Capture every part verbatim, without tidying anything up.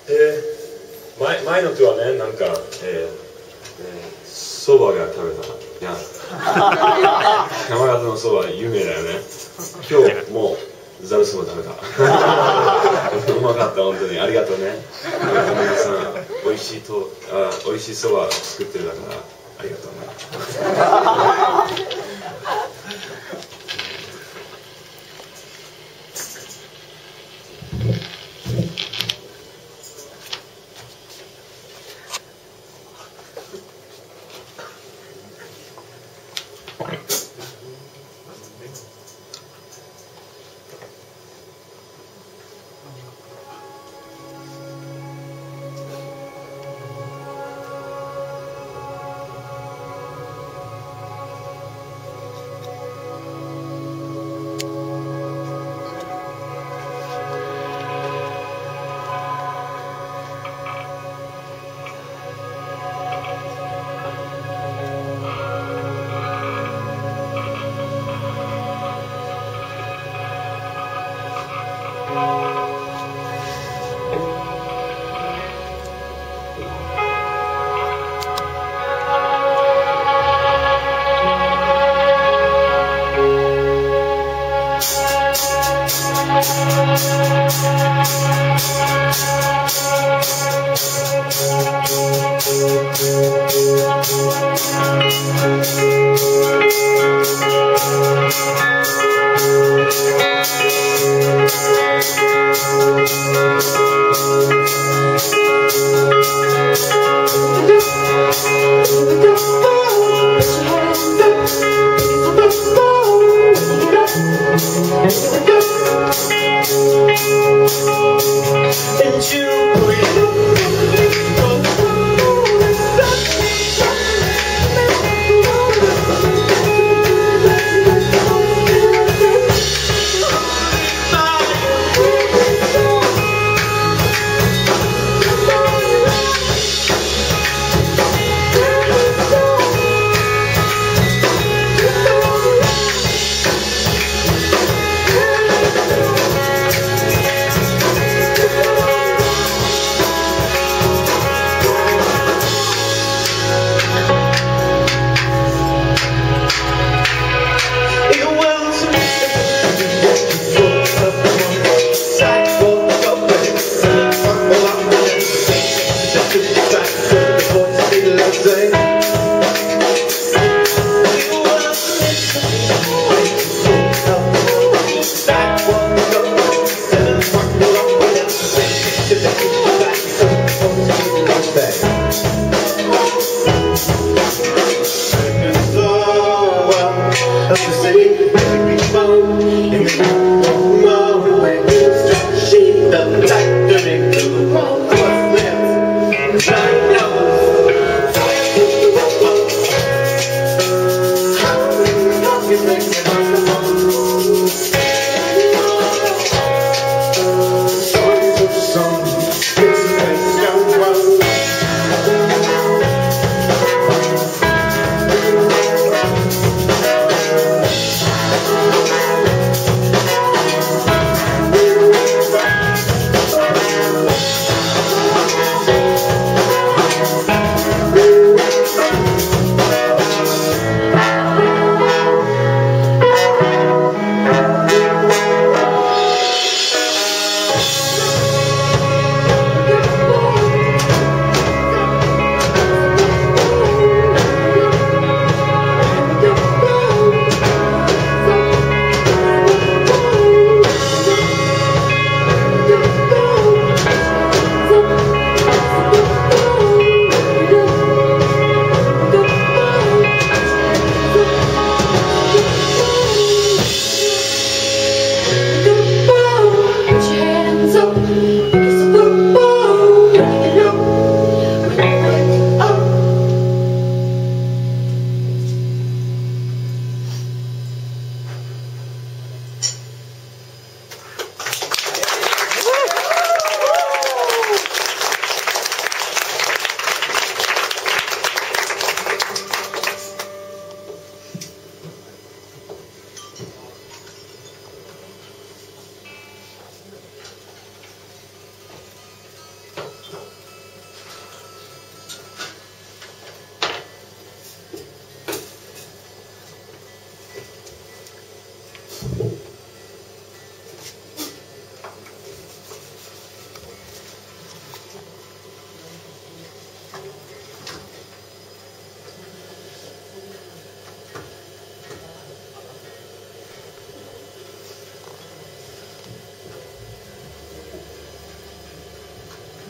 えー、前前の人はね、なんか、えー、そばが食べた。いや、山形のそば有名だよね。今日もうざるそば食べた。うまかった、本当に。ありがとうね。皆さん、おいしいと、あ、おいしいそば作ってるだから、ありがとうね。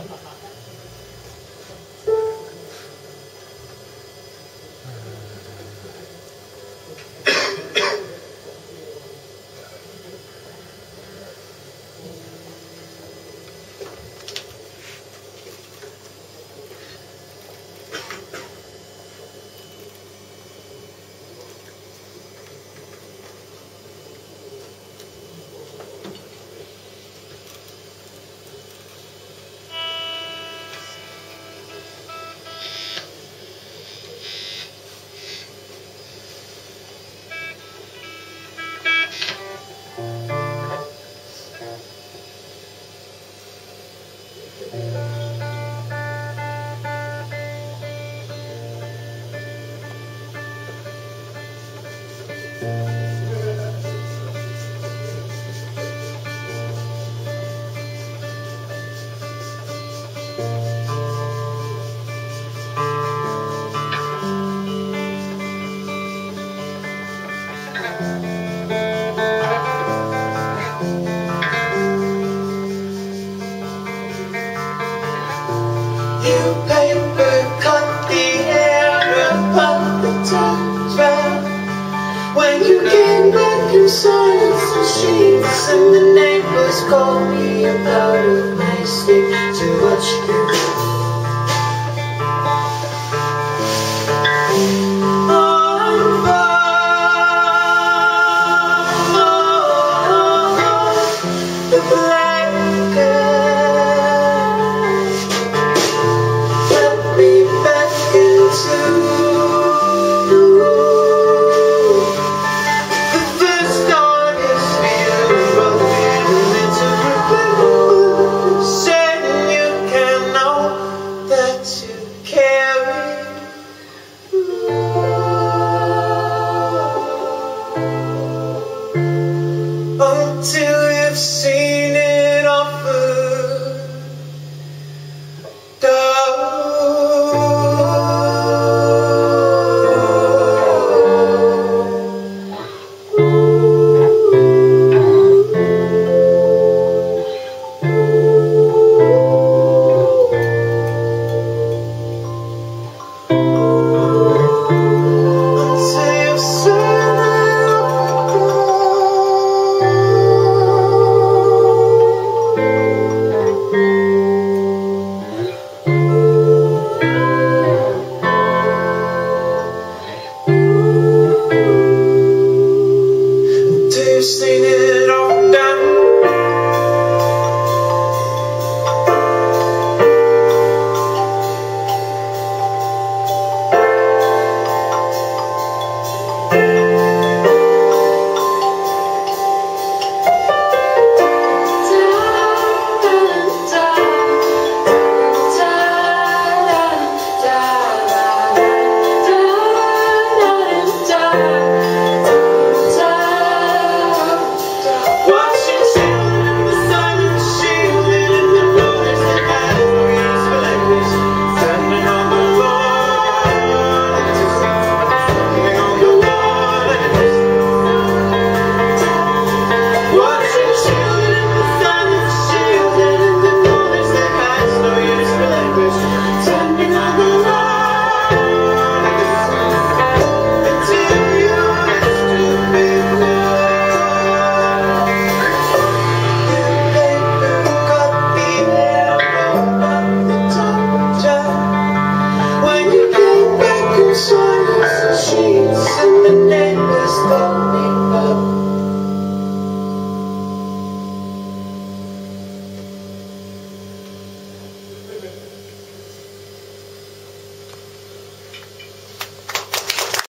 You paper cut the air upon the top. When you came back in silence and sheets, and the neighbors called me up out of my sleep to watch you